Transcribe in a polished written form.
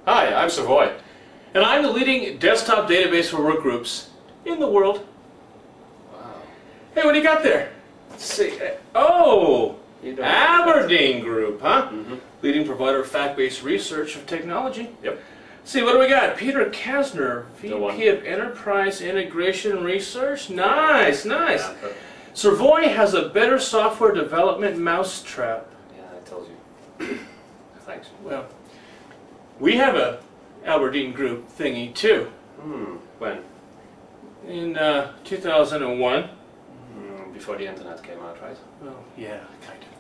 Hi, I'm Servoy. And I'm the leading desktop database for workgroups in the world. Wow. Hey, what do you got there? Let's see. Oh! You don't Aberdeen Group, huh? Mm-hmm. Leading provider of fact-based research of technology. Yep. See, what do we got? Peter Kasner, The one. VP of Enterprise Integration Research. Nice, nice. Yeah, but- Servoy has a better software development mousetrap. yeah, I told you. Thanks. Well, we have a Aberdeen Group thingy too. When? In 2001. Before the internet came out, right? Well, yeah, kind of.